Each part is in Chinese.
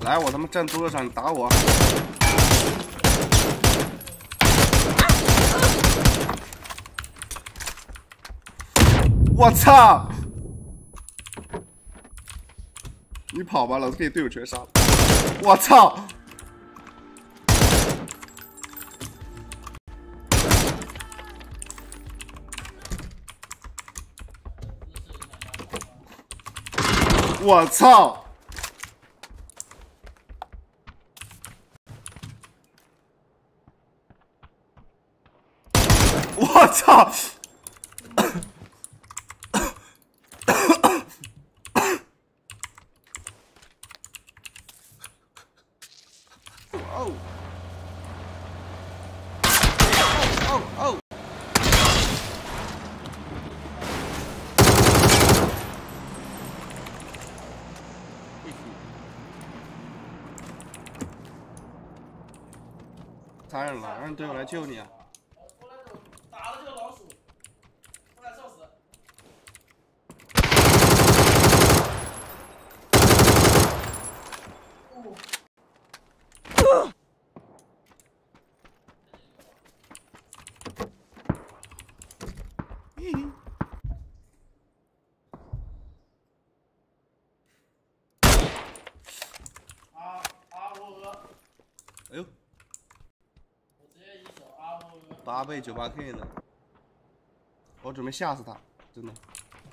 来，我他妈站桌子上，你打我！我操！你跑吧，老子给你队友全杀了！我操！我操！我操！哦！哦哦！残忍了，让队友来救你啊！ 打了这个老鼠，我俩笑死。 哎呦！ 我直接一手啊 8倍98K 呢，我准备吓死他，真的。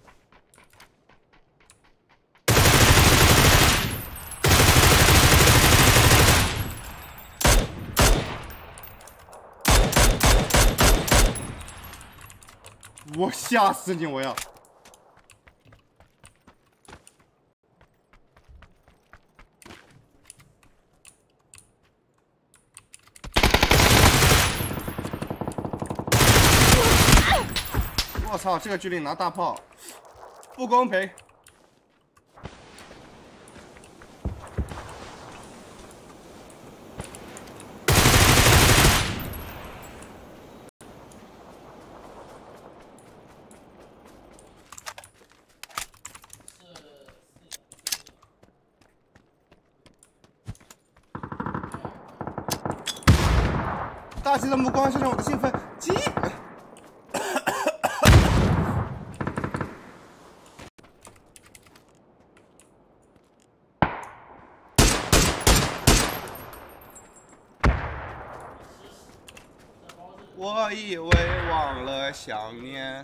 我吓死你！我要。我操！这个距离拿大炮，不公平！大气的目光射向我的兴奋，鸡！我以为忘了想念。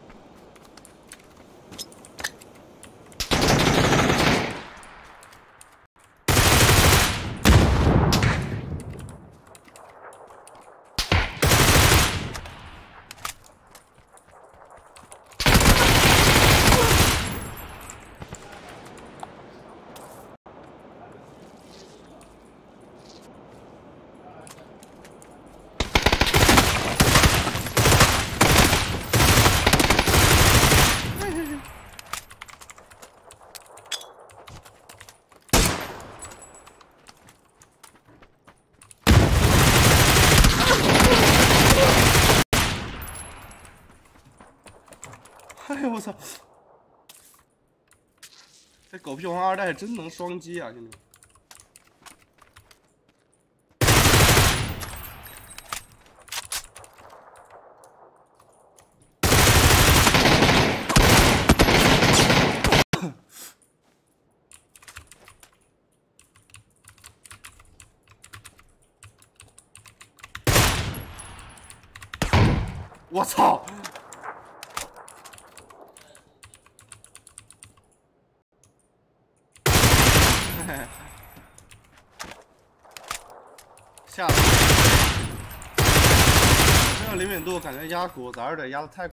哎呦我操！这狗屁王二代真能双击啊，兄弟们！我操！吓死！这个灵敏度感觉压骨子儿的压的太。